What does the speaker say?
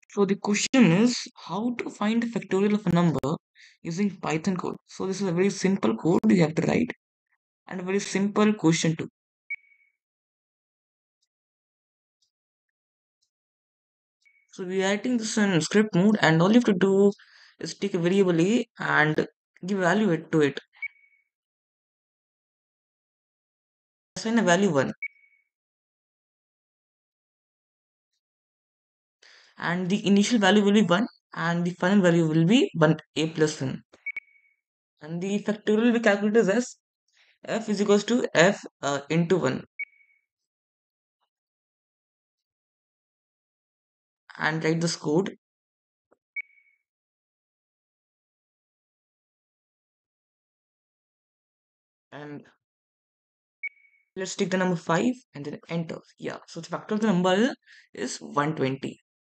So the question is how to find the factorial of a number using Python code. So this is a very simple code you have to write and a very simple question too. So we are writing this in script mode and all you have to do is take a variable a and give value to it. Assign a value 1 and the initial value will be 1 and the final value will be 1 a plus 1. And the factorial we calculate is as f is equals to f into 1 and write this code. And let's take the number 5 and then enter. Yeah, so the factor of the number is 120.